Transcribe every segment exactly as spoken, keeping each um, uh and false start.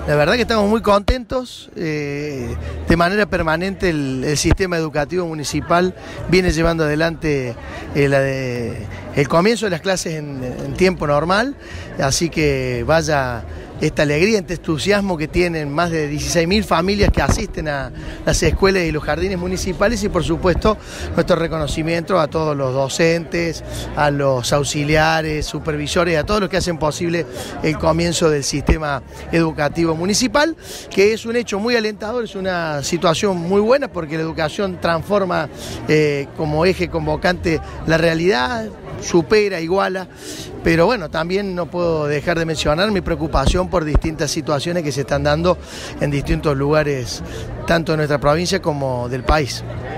La verdad que estamos muy contentos, eh, de manera permanente el, el sistema educativo municipal viene llevando adelante eh, la de, el comienzo de las clases en, en tiempo normal, así que vaya esta alegría, este entusiasmo que tienen más de dieciséis mil familias que asisten a las escuelas y los jardines municipales y por supuesto nuestro reconocimiento a todos los docentes, a los auxiliares, supervisores, a todos los que hacen posible el comienzo del sistema educativo municipal, que es un hecho muy alentador, es una situación muy buena porque la educación transforma eh, como eje convocante la realidad, supera, iguala, pero bueno, también no puedo dejar de mencionar mi preocupación por distintas situaciones que se están dando en distintos lugares, tanto de nuestra provincia como del país.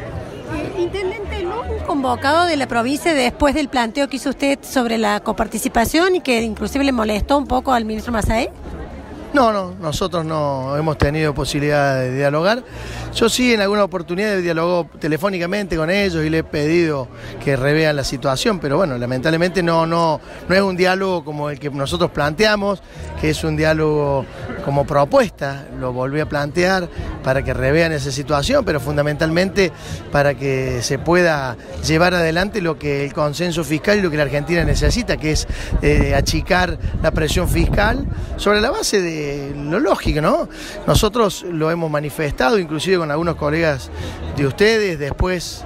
Eh, Intendente, ¿no un convocado de la provincia después del planteo que hizo usted sobre la coparticipación y que inclusive le molestó un poco al ministro Massaé? No, no, nosotros no hemos tenido posibilidad de dialogar. Yo sí en alguna oportunidad dialogó telefónicamente con ellos y le he pedido que revean la situación, pero bueno, lamentablemente no, no, no es un diálogo como el que nosotros planteamos, que es un diálogo como propuesta, lo volví a plantear para que revean esa situación, pero fundamentalmente para que se pueda llevar adelante lo que el consenso fiscal y lo que la Argentina necesita, que es eh, achicar la presión fiscal sobre la base de lo lógico, ¿no? Nosotros lo hemos manifestado, inclusive con algunos colegas de ustedes, después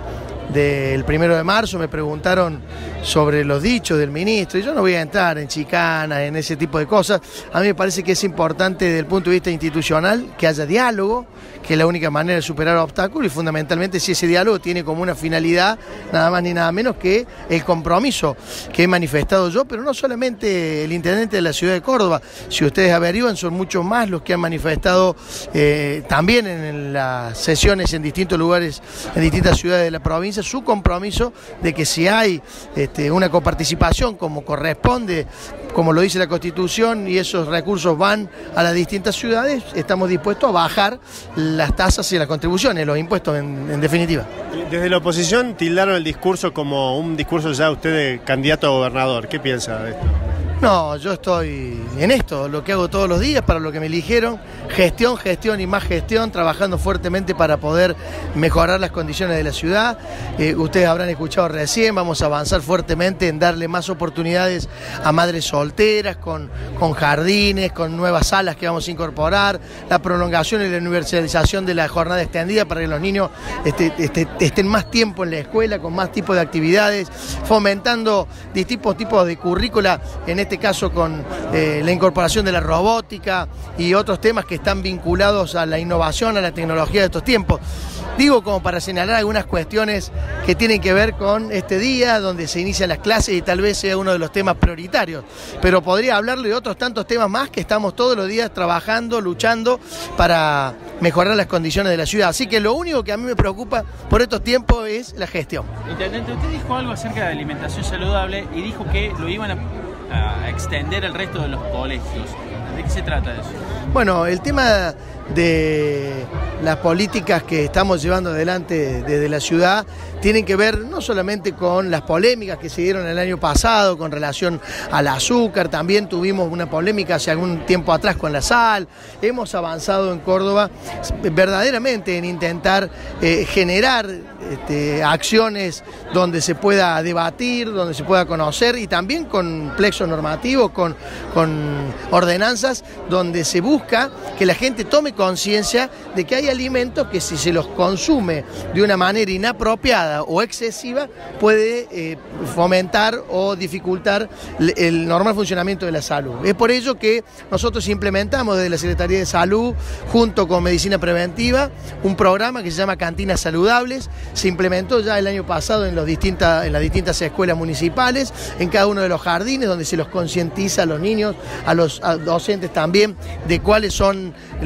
del primero de marzo me preguntaron sobre los dichos del ministro, y yo no voy a entrar en chicanas, en ese tipo de cosas. A mí me parece que es importante desde el punto de vista institucional que haya diálogo, que es la única manera de superar obstáculos, y fundamentalmente si ese diálogo tiene como una finalidad nada más ni nada menos que el compromiso que he manifestado yo, pero no solamente el intendente de la ciudad de Córdoba, si ustedes averiguan son muchos más los que han manifestado eh, también en las sesiones en distintos lugares, en distintas ciudades de la provincia, su compromiso de que si hay este, una coparticipación como corresponde, como lo dice la Constitución, y esos recursos van a las distintas ciudades, estamos dispuestos a bajar las tasas y las contribuciones, los impuestos en, en definitiva. Desde la oposición tildaron el discurso como un discurso ya usted de candidato a gobernador. ¿Qué piensa de esto? No, yo estoy en esto, lo que hago todos los días, para lo que me eligieron, gestión, gestión y más gestión, trabajando fuertemente para poder mejorar las condiciones de la ciudad. Eh, ustedes habrán escuchado recién, vamos a avanzar fuertemente en darle más oportunidades a madres solteras, con, con jardines, con nuevas salas que vamos a incorporar, la prolongación y la universalización de la jornada extendida para que los niños este, este, estén más tiempo en la escuela, con más tipos de actividades, fomentando distintos tipos de currícula, en este caso con eh, la incorporación de la robótica y otros temas que están vinculados a la innovación, a la tecnología de estos tiempos. Digo como para señalar algunas cuestiones que tienen que ver con este día donde se inician las clases y tal vez sea uno de los temas prioritarios, pero podría hablarle de otros tantos temas más que estamos todos los días trabajando, luchando para mejorar las condiciones de la ciudad. Así que lo único que a mí me preocupa por estos tiempos es la gestión. Intendente, usted dijo algo acerca de la alimentación saludable y dijo que lo iban a a extender el resto de los colegios. ¿De qué se trata eso? Bueno, el tema de las políticas que estamos llevando adelante desde la ciudad tienen que ver no solamente con las polémicas que se dieron el año pasado con relación al azúcar, también tuvimos una polémica hace algún tiempo atrás con la sal. Hemos avanzado en Córdoba verdaderamente en intentar eh, generar este, acciones donde se pueda debatir, donde se pueda conocer y también con plexo normativo, con, con ordenanzas donde se busca que la gente tome conciencia de que hay alimentos que si se los consume de una manera inapropiada o excesiva puede eh, fomentar o dificultar el normal funcionamiento de la salud. Es por ello que nosotros implementamos desde la Secretaría de Salud, junto con Medicina Preventiva, un programa que se llama Cantinas Saludables. Se implementó ya el año pasado en, los distintas, en las distintas escuelas municipales, en cada uno de los jardines, donde se los concientiza a los niños, a los a docentes también, de cuáles son los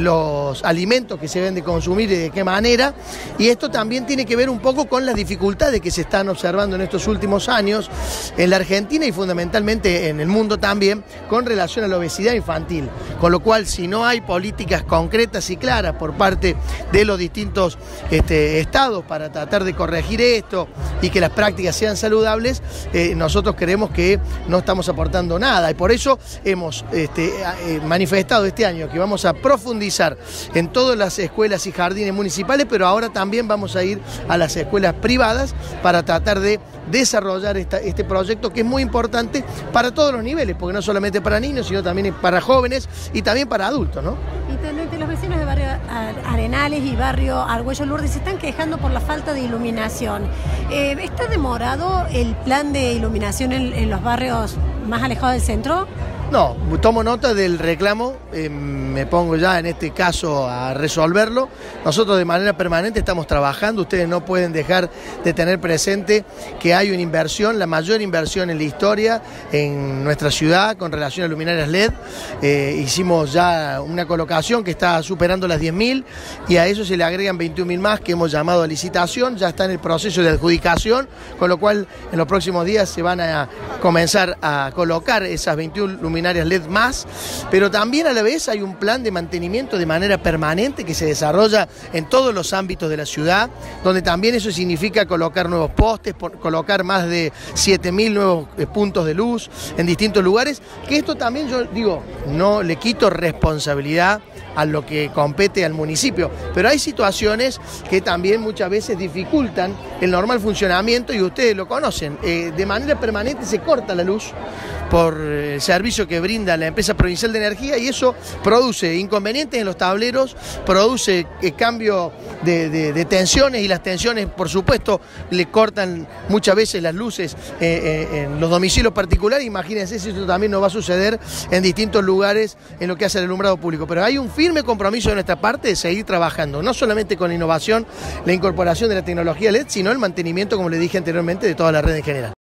los alimentos que se deben de consumir y de qué manera, y esto también tiene que ver un poco con las dificultades que se están observando en estos últimos años en la Argentina y fundamentalmente en el mundo también con relación a la obesidad infantil, con lo cual si no hay políticas concretas y claras por parte de los distintos este, estados para tratar de corregir esto y que las prácticas sean saludables, eh, nosotros creemos que no estamos aportando nada y por eso hemos este, eh, manifestado este año que vamos a profundizar en todas las escuelas y jardines municipales, pero ahora también vamos a ir a las escuelas privadas para tratar de desarrollar esta, este proyecto que es muy importante para todos los niveles, porque no solamente para niños, sino también para jóvenes y también para adultos, ¿no? Intendente, los vecinos de barrio Arenales y barrio Argüello Lourdes se están quejando por la falta de iluminación. Eh, ¿Está demorado el plan de iluminación en, en los barrios más alejados del centro? No, tomo nota del reclamo, eh, me pongo ya en este caso a resolverlo. Nosotros de manera permanente estamos trabajando, ustedes no pueden dejar de tener presente que hay una inversión, la mayor inversión en la historia en nuestra ciudad con relación a luminarias L E D. Eh, hicimos ya una colocación que está superando las diez mil y a eso se le agregan veintiún mil más que hemos llamado a licitación, ya está en el proceso de adjudicación, con lo cual en los próximos días se van a comenzar a colocar esas veintiún luminarias L E D más, pero también a la vez hay un plan de mantenimiento de manera permanente que se desarrolla en todos los ámbitos de la ciudad, donde también eso significa colocar nuevos postes, por, colocar más de siete mil nuevos eh, puntos de luz en distintos lugares, que esto también yo digo, no le quito responsabilidad a lo que compete al municipio, pero hay situaciones que también muchas veces dificultan el normal funcionamiento y ustedes lo conocen, eh, de manera permanente se corta la luz por el servicio que brinda la empresa provincial de energía y eso produce inconvenientes en los tableros, produce eh, cambio de, de, de tensiones y las tensiones por supuesto le cortan muchas veces las luces eh, eh, en los domicilios particulares. Imagínense si esto también nos va a suceder en distintos lugares en lo que hace el alumbrado público, pero hay un firme compromiso de nuestra parte de seguir trabajando, no solamente con la innovación, la incorporación de la tecnología L E D, sino el mantenimiento, como le dije anteriormente, de toda la red en general.